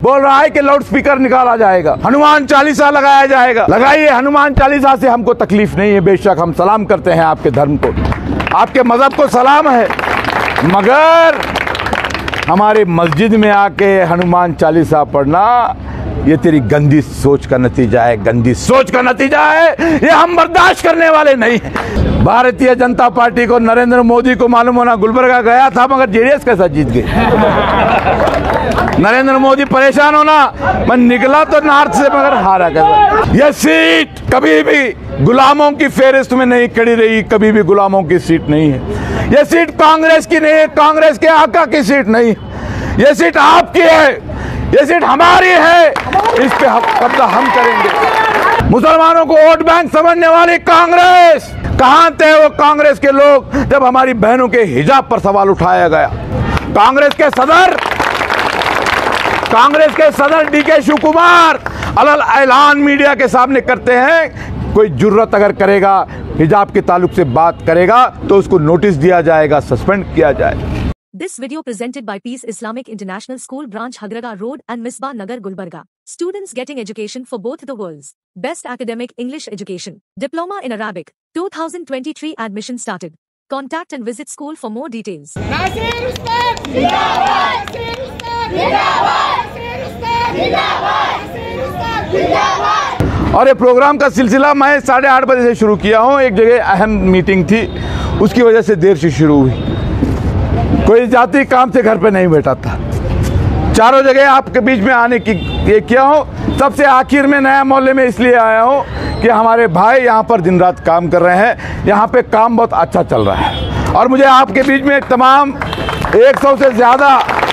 बोल रहा है कि लाउड स्पीकर निकाला जाएगा, हनुमान चालीसा लगाया जाएगा। लगाइए, हनुमान चालीसा से हमको तकलीफ नहीं है, बेशक हम सलाम करते हैं आपके धर्म को, आपके मजहब को सलाम है, मगर हमारे मस्जिद में आके हनुमान चालीसा पढ़ना ये तेरी गंदी सोच का नतीजा है, गंदी सोच का नतीजा है। ये हम बर्दाश्त करने वाले नहीं हैं। भारतीय जनता पार्टी को, नरेंद्र मोदी को मालूम होना, गुलबर्गा गया था मगर जेडीएस कैसा जीत गई। नरेंद्र मोदी परेशान होना, मैं निकला तो नॉर्थ से मगर हारा कैसा। यह सीट कभी भी गुलामों की फेहरिस्त में नहीं खड़ी रही, कभी भी गुलामों की सीट नहीं है। यह सीट कांग्रेस की नहीं है, कांग्रेस के आका की सीट नहीं, यह सीट आपकी है, ये सीट हमारी है, इस पे कब्जा हम करेंगे। मुसलमानों को वोट बैंक समझने वाली कांग्रेस, कहां थे वो कांग्रेस के लोग जब हमारी बहनों के हिजाब पर सवाल उठाया गया। कांग्रेस के सदर डीके शिव कुमार अलग ऐलान मीडिया के सामने करते हैं, कोई जुर्रत अगर करेगा, हिजाब के ताल्लुक से बात करेगा तो उसको नोटिस दिया जाएगा, सस्पेंड किया जाएगा। This video presented by Peace Islamic International School Branch Hagraga Road and Misbah Nagar Gulbarga. Students getting education for both the worlds. Best academic English education. Diploma in Arabic. 2023 admission started. Contact and visit school for more details. Nasir Ustad Zindabad! Nasir Ustad Zindabad! Nasir Ustad Zindabad! Nasir Ustad Zindabad! और ये programme का सिलसिला मैं 8:30 बजे से शुरू किया हूँ। एक जगह अहम मीटिंग थी, उसकी वजह से देर से शुरू हुई। कोई जाति काम से घर पे नहीं बैठा था। चारों जगह आपके बीच में आने की ये किया हूँ। सबसे आखिर में नया मोहल्ले में इसलिए आया हूँ कि हमारे भाई यहाँ पर दिन रात काम कर रहे हैं, यहाँ पे काम बहुत अच्छा चल रहा है और मुझे आपके बीच में तमाम 100 से ज़्यादा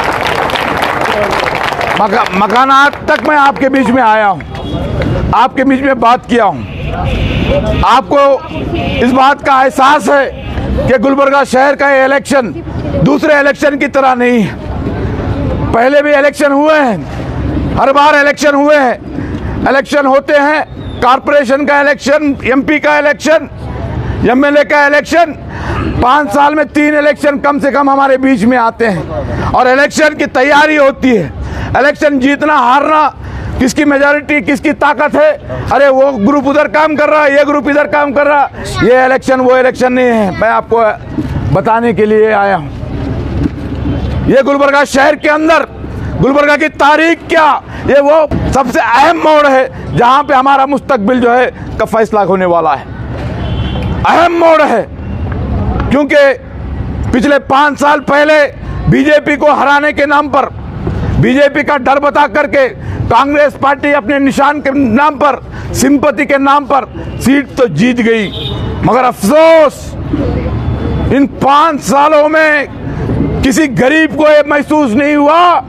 मकानात तक मैं आपके बीच में आया हूँ, आपके बीच में बात किया हूँ। आपको इस बात का एहसास है कि गुलबर्गा शहर का ये इलेक्शन दूसरे इलेक्शन की तरह नहीं है। पहले भी इलेक्शन हुए हैं, हर बार इलेक्शन हुए हैं, इलेक्शन होते हैं, कॉरपोरेशन का इलेक्शन, एमपी का इलेक्शन, एमएलए का इलेक्शन, 5 साल में 3 इलेक्शन कम से कम हमारे बीच में आते हैं और इलेक्शन की तैयारी होती है। इलेक्शन जीतना हारना, किसकी मेजॉरिटी, किसकी ताकत है, अरे वो ग्रुप उधर काम कर रहा है, ये ग्रुप इधर काम कर रहा है, ये इलेक्शन वो इलेक्शन नहीं है। मैं आपको बताने के लिए आया हूँ। ये गुलबर्गा शहर के अंदर गुलबर्गा की तारीख क्या, ये वो सबसे अहम मोड़ है जहाँ पे हमारा मुस्तकबिल जो है का फैसला होने वाला है। अहम मोड़ है क्योंकि पिछले 5 साल पहले बीजेपी को हराने के नाम पर, बीजेपी का डर बता करके कांग्रेस पार्टी अपने निशान के नाम पर, सिंपैथी के नाम पर सीट तो जीत गई, मगर अफसोस इन 5 सालों में किसी गरीब को ये महसूस नहीं हुआ,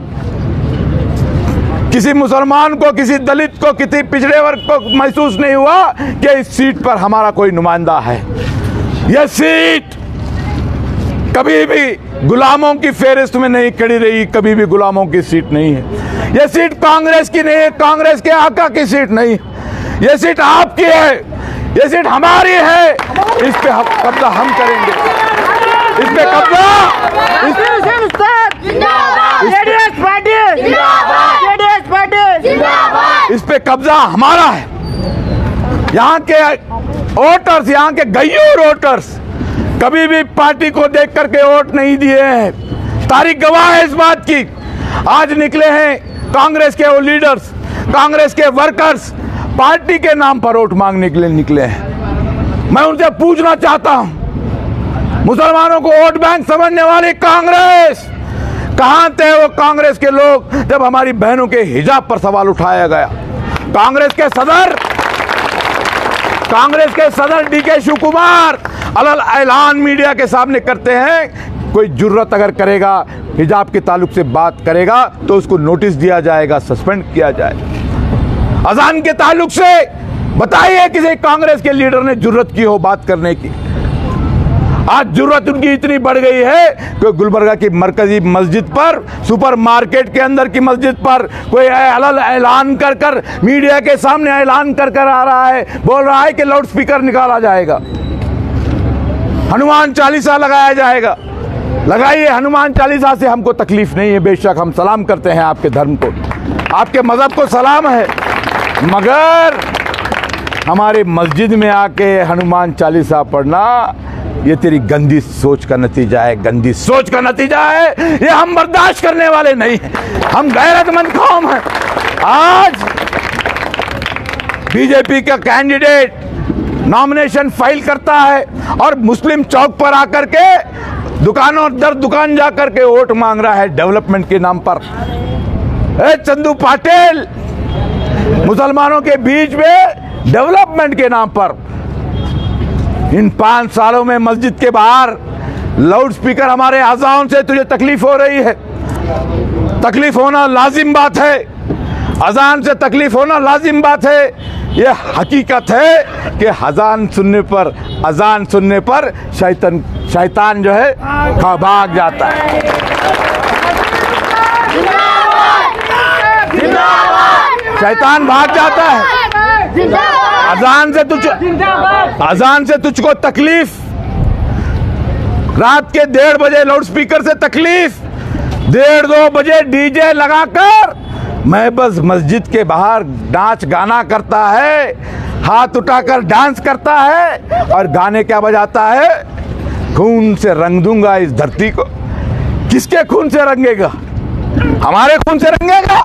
किसी मुसलमान को, किसी दलित को, किसी पिछड़े वर्ग को महसूस नहीं हुआ कि इस सीट पर हमारा कोई नुमाइंदा है। यह सीट कभी भी गुलामों की फेहरिस्त में नहीं खड़ी रही, कभी भी गुलामों की सीट नहीं है। यह सीट कांग्रेस की नहीं है, कांग्रेस के आका की सीट नहीं है। यह सीट आपकी है, यह सीट हमारी है, इस पे कब्जा हम करेंगे। इस पे कब्जा इस पे कब्जा हमारा है। यहाँ के वोटर्स, यहाँ के गैयूर वोटर्स कभी भी पार्टी को देख करके वोट नहीं दिए हैं। तारीख गवाह है इस बात की। आज निकले हैं कांग्रेस के वो लीडर्स, कांग्रेस के वर्कर्स पार्टी के नाम पर वोट मांगने के लिए निकले हैं। मैं उनसे पूछना चाहता हूं, मुसलमानों को वोट बैंक समझने वाली कांग्रेस, कहां थे वो कांग्रेस के लोग जब हमारी बहनों के हिजाब पर सवाल उठाया गया। कांग्रेस के सदर डीके शिव कुमार अलग ऐलान मीडिया के सामने करते हैं, कोई जुर्रत अगर करेगा, हिजाब के ताल्लुक से बात करेगा तो उसको नोटिस दिया जाएगा, सस्पेंड किया जाएगा। अजान के ताल्लुक से बताइए किसी कांग्रेस के लीडर ने जुर्रत की हो बात करने की। आज जरूरत उनकी इतनी बढ़ गई है कि गुलबर्गा की मरकजी मस्जिद पर, सुपर मार्केट के अंदर की मस्जिद पर कोई अलग ऐलान कर कर, मीडिया के सामने ऐलान कर कर आ रहा है, बोल रहा है कि लाउड स्पीकर निकाला जाएगा, हनुमान चालीसा लगाया जाएगा। लगाइए, हनुमान चालीसा से हमको तकलीफ नहीं है, बेशक हम सलाम करते हैं आपके धर्म को, आपके मजहब को सलाम है, मगर हमारे मस्जिद में आके हनुमान चालीसा पढ़ना ये तेरी गंदी सोच का नतीजा है, गंदी सोच का नतीजा है। ये हम बर्दाश्त करने वाले नहीं हैं। हम गैरतमंद कौम हैं। आज बीजेपी का कैंडिडेट नॉमिनेशन फाइल करता है और मुस्लिम चौक पर आकर के दुकानों दर दुकान जाकर के वोट मांग रहा है डेवलपमेंट के नाम पर। चंदू पाटिल, मुसलमानों के बीच में डेवलपमेंट के नाम पर इन 5 सालों में मस्जिद के बाहर लाउड स्पीकर हमारे अज़ान से तुझे तकलीफ हो रही है। तकलीफ होना लाजिम बात है, अजान से तकलीफ होना लाजिम बात है। यह हकीकत है कि अजान सुनने पर शैतान जो है भाग जाता है। शैतान भाग जाता है। अजान से तुझको तकलीफ, रात के 1:30 बजे लाउड स्पीकर से तकलीफ, 1:30-2 बजे डीजे लगाकर मैं बस मस्जिद के बाहर नाच गाना करता है, हाथ उठाकर डांस करता है और गाने क्या बजाता है, खून से रंग दूंगा इस धरती को। किसके खून से रंगेगा? हमारे खून से रंगेगा।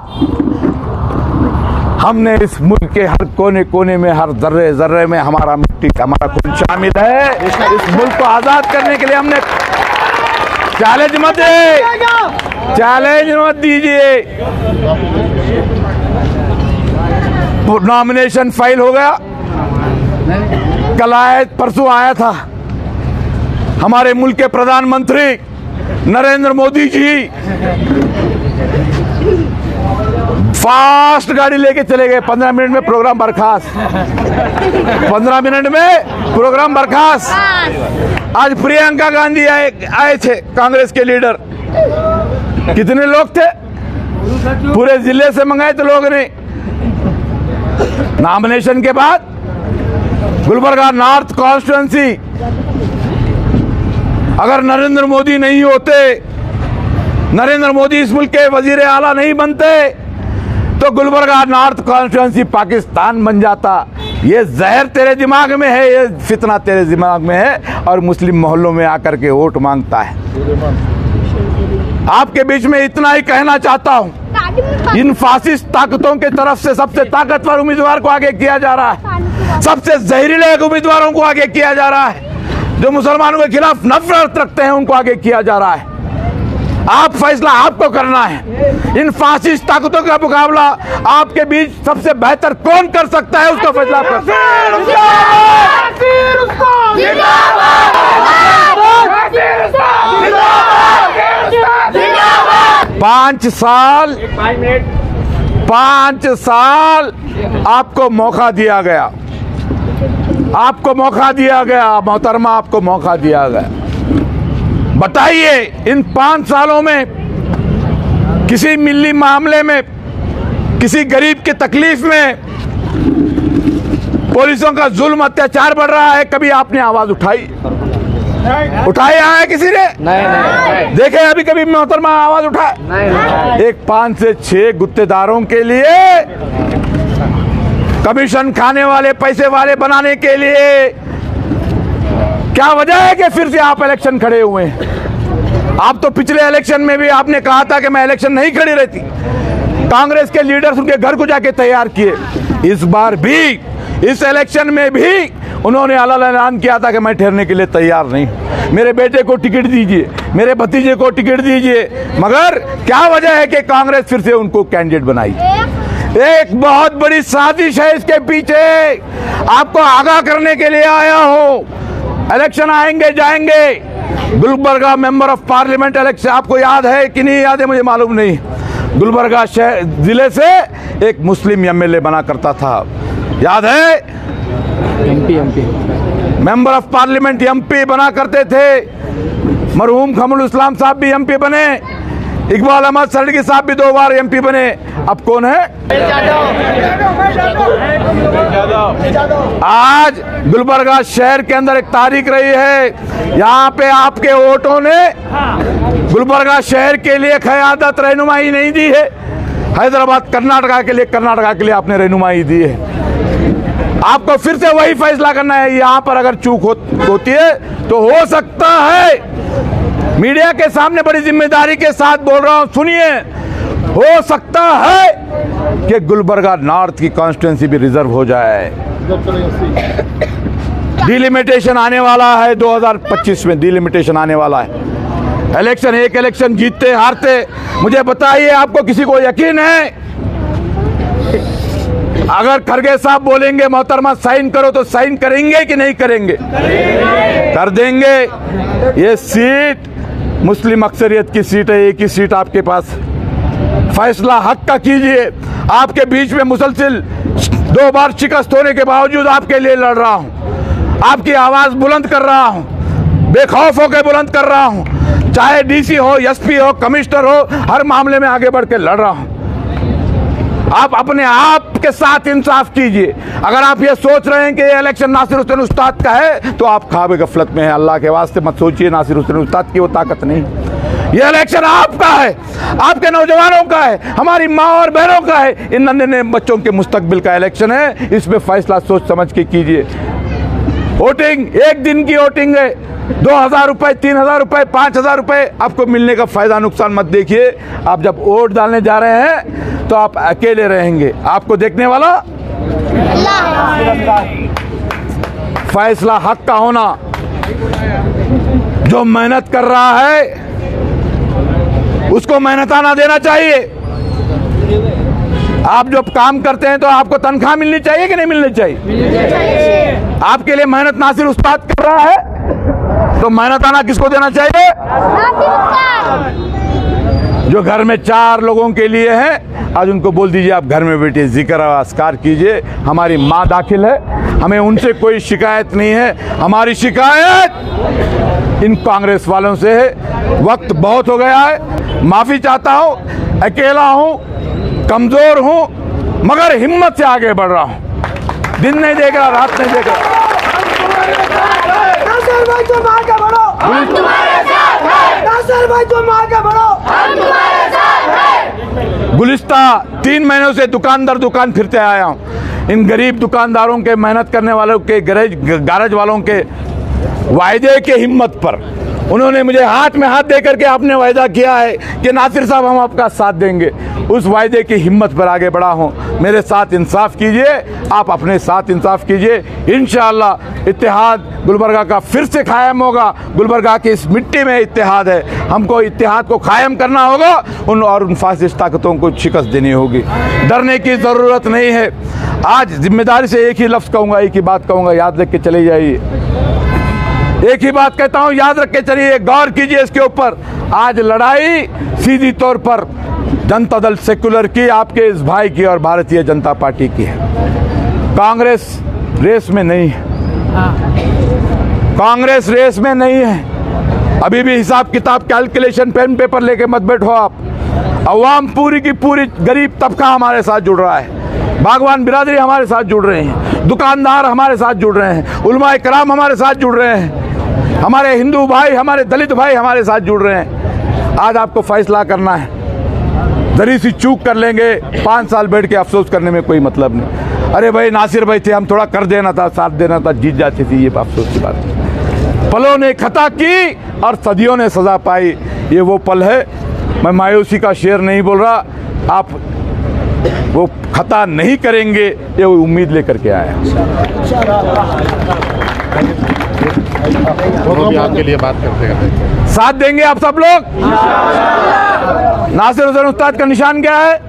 हमने इस मुल्क के हर कोने कोने में, हर जर्रे जर्रे में हमारा मिट्टी, हमारा खून शामिल है। इस मुल्क को आजाद करने के लिए हमने चैलेंज मत दीजिए। नॉमिनेशन फाइल हो गया, कल आया, परसों आया था हमारे मुल्क के प्रधानमंत्री नरेंद्र मोदी जी, फास्ट गाड़ी लेके चले गए। 15 मिनट में प्रोग्राम बर्खास्त। 15 मिनट में प्रोग्राम बर्खास्त। आज प्रियंका गांधी आए थे, कांग्रेस के लीडर। कितने लोग थे? पूरे जिले से मंगाए थे लोगों ने। नॉमिनेशन के बाद गुलबर्गा नॉर्थ कॉन्स्टिट्यूंसी, अगर नरेंद्र मोदी नहीं होते, नरेंद्र मोदी इस मुल्क के वजीर आला नहीं बनते, तो गुलबर्गा नॉर्थ कॉन्स्टिट्यूंसी पाकिस्तान बन जाता। ये जहर तेरे दिमाग में है, ये फितना तेरे दिमाग में है और मुस्लिम मोहल्लों में आकर के वोट मांगता है। आपके बीच में इतना ही कहना चाहता हूं, इन फासिस्ट ताकतों के तरफ से सबसे ताकतवर उम्मीदवार को आगे किया जा रहा है, सबसे जहरीले उम्मीदवारों को आगे किया जा रहा है, जो मुसलमानों के खिलाफ नफरत रखते हैं उनको आगे किया जा रहा है। आप फैसला आपको करना है। इन फासिस्ट ताकतों का मुकाबला आपके बीच सबसे बेहतर कौन कर सकता है, उसका फैसला आप कर सकते हैं। 5 साल आपको मौका दिया गया, आपको मौका दिया गया मोहतरमा, आपको मौका दिया गया। बताइए इन 5 सालों में किसी मिली मामले में, किसी गरीब की तकलीफ में, पुलिसों का जुल्म अत्याचार बढ़ रहा है, कभी आपने आवाज उठाई है किसी ने? नहीं। देखे अभी कभी मोहतरमा आवाज उठाए? नहीं। एक 5 से 6 गुत्तेदारों के लिए, कमीशन खाने वाले, पैसे वाले बनाने के लिए क्या वजह है कि फिर से आप इलेक्शन खड़े हुए हैं? आप तो पिछले इलेक्शन में भी आपने कहा था कि मैं इलेक्शन नहीं खड़ी रहती। कांग्रेस के लीडर्स उनके घर को जाके तैयार किए। इस बार भी, इस इलेक्शन में भी उन्होंने ऐलान किया था कि मैं ठहरने के लिए तैयार नहीं, मेरे बेटे को टिकट दीजिए, मेरे भतीजे को टिकट दीजिए। मगर क्या वजह है कि कांग्रेस फिर से उनको कैंडिडेट बनाई? एक बहुत बड़ी साजिश है इसके पीछे। आपको आगाह करने के लिए आया हूं। इलेक्शन आएंगे जाएंगे। Gulbarga member of parliament election आपको याद है कि नहीं याद है मुझे मालूम नहीं। गुलबर्गा शहर जिले से एक मुस्लिम एमएलए बना करता था, याद है? MP member of parliament MP बना करते थे। मरहूम खमरुल इस्लाम साहब भी एमपी बने, इकबाल अहमद सड़गी साहब भी 2 बार एमपी बने। अब कौन है? आज गुलबर्गा शहर के अंदर एक तारीख रही है, यहाँ पे आपके वोटों ने गुलबर्गा शहर के लिए क़यादत रहनुमाई नहीं दी है। हैदराबाद कर्नाटका के लिए आपने रहनुमाई दी है। आपको फिर से वही फैसला करना है। यहां पर अगर चूक होती है तो हो सकता है, मीडिया के सामने बड़ी जिम्मेदारी के साथ बोल रहा हूं, सुनिए, हो सकता है कि गुलबर्गा नॉर्थ की कॉन्स्टिट्यूंसी भी रिजर्व हो जाए। डिलिमिटेशन आने वाला है 2025 में, डिलिमिटेशन आने वाला है। इलेक्शन, एक इलेक्शन जीतते हारते, मुझे बताइए, आपको किसी को यकीन है? अगर खरगे साहब बोलेंगे मोहतरमा साइन करो तो साइन करेंगे कि नहीं करेंगे? कर देंगे। ये सीट मुस्लिम अक्सरियत की सीट है, एक ही सीट आपके पास। फैसला हक का कीजिए। आपके बीच में मुसलसिल 2 बार शिकस्त होने के बावजूद आपके लिए लड़ रहा हूं, आपकी आवाज बुलंद कर रहा हूं, बेखौफ होकर बुलंद कर रहा हूं। चाहे डीसी हो, एसपी हो, कमिश्नर हो, हर मामले में आगे बढ़ के लड़ रहा हूं। आप अपने आप के साथ इंसाफ कीजिए। अगर आप ये सोच रहे हैं कि ये इलेक्शन नासिर हुसैन उस्ताद का है तो आप ख्वाब गफलत में हैं। अल्लाह के वास्ते मत सोचिए नासिर हुसैन उस्ताद की वो ताकत नहीं। ये इलेक्शन आपका है, आपके नौजवानों का है, हमारी माँ और बहनों का है, इन नन्हे बच्चों के मुस्तकबिल का इलेक्शन है। इसमें फैसला सोच समझ के कीजिए। वोटिंग 1 दिन की वोटिंग है। 2,000 रुपए, 3,000 रुपए, 5,000 रुपए आपको मिलने का फायदा नुकसान मत देखिए। आप जब वोट डालने जा रहे हैं तो आप अकेले रहेंगे, आपको देखने वाला फैसला हक का होना। जो मेहनत कर रहा है उसको मेहनताना देना चाहिए। आप जब काम करते हैं तो आपको तनख्वाह मिलनी चाहिए कि नहीं मिलनी चाहिए? आपके लिए मेहनत नासिर उस्ताद कर रहा है तो मेहनताना किसको देना चाहिए? जो घर में 4 लोगों के लिए है, आज उनको बोल दीजिए आप घर में बैठिए, जिक्र और अस्कार कीजिए। हमारी माँ दाखिल है, हमें उनसे कोई शिकायत नहीं है। हमारी शिकायत इन कांग्रेस वालों से है। वक्त बहुत हो गया है, माफी चाहता हूं, अकेला हूं, कमजोर हूं, मगर हिम्मत से आगे बढ़ रहा हूं। दिन नहीं देख रहा, रात नहीं देख रहा। नासिर भाई तुम आगे बढ़ो, हम तुम्हारे साथ हैं। नासिर भाई तुम आगे बढ़ो, हम तुम्हारे साथ हैं। गुलिस्ता 3 महीनों से दुकान फिरते आया हूं। इन गरीब दुकानदारों के, मेहनत करने वालों के, गैरेज वालों के वायदे के हिम्मत पर उन्होंने मुझे हाथ में हाथ दे करके आपने वायदा किया है कि नासिर साहब हम आपका साथ देंगे। उस वायदे की हिम्मत पर आगे बढ़ा हूं। मेरे साथ इंसाफ कीजिए, आप अपने साथ इंसाफ कीजिए। इंशाअल्लाह इत्तेहाद गुलबर्गा का फिर से कायम होगा। गुलबर्गा की इस मिट्टी में इत्तेहाद है, हमको इत्तेहाद को कायम करना होगा। उन फासिस्ट ताकतों को शिकस्त देनी होगी। डरने की ज़रूरत नहीं है। आज जिम्मेदारी से एक ही लफ्ज़ कहूँगा, एक ही बात कहूँगा, याद रख के चले जाइए। एक ही बात कहता हूं, याद रख के चलिए, गौर कीजिए इसके ऊपर। आज लड़ाई सीधी तौर पर जनता दल सेकुलर की, आपके इस भाई की और भारतीय जनता पार्टी की है। कांग्रेस रेस में नहीं है, कांग्रेस रेस में नहीं है। अभी भी हिसाब किताब, कैलकुलेशन, पेन पेपर लेके मत बैठो आप। अवाम पूरी की पूरी गरीब तबका हमारे साथ जुड़ रहा है, बागवान बिरादरी हमारे साथ जुड़ रहे हैं, दुकानदार हमारे साथ जुड़ रहे हैं, उलमाए कराम हमारे साथ जुड़ रहे हैं, हमारे हिंदू भाई, हमारे दलित भाई हमारे साथ जुड़ रहे हैं। आज आपको फैसला करना है। जरी सी चूक कर लेंगे, 5 साल बैठ के अफसोस करने में कोई मतलब नहीं। अरे भाई नासिर भाई थे, हम थोड़ा कर देना था, साथ देना था, जीत जाती थी, ये अफसोस की बात है। पलों ने खता की और सदियों ने सजा पाई, ये वो पल है। मैं मायूसी का शेर नहीं बोल रहा, आप वो खता नहीं करेंगे ये उम्मीद लेकर के आया। आपके लिए बात करते हैं, साथ देंगे आप सब लोग। नासिर हुसैन उस्ताद का निशान क्या है?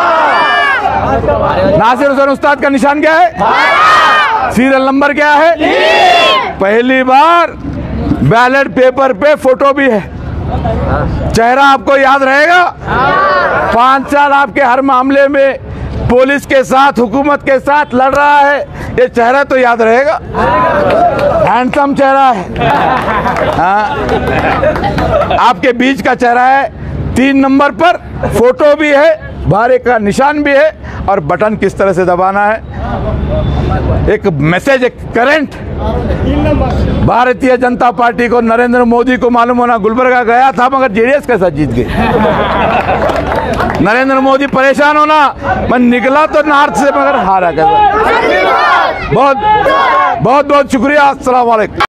नासिर हुसैन उस्ताद का निशान क्या है? सीरियल नंबर क्या है? पहली बार बैलेट पेपर पे फोटो भी है। चेहरा आपको याद रहेगा? 5 साल आपके हर मामले में पुलिस के साथ, हुकूमत के साथ लड़ रहा है, ये चेहरा तो याद रहेगा। हैंडसम चेहरा है। आपके बीच का चेहरा है। 3 नंबर पर फोटो भी है, भारे का निशान भी है, और बटन किस तरह से दबाना है। एक मैसेज, एक करंट। भारतीय जनता पार्टी को, नरेंद्र मोदी को मालूम होना गुलबर्गा गया था, मगर जेडीएस के साथ जीत गए। नरेंद्र मोदी परेशान होना, मैं निकला तो नॉर्थ से मगर हारा कर। बहुत बहुत शुक्रिया। अस्सलाम वालेकुम।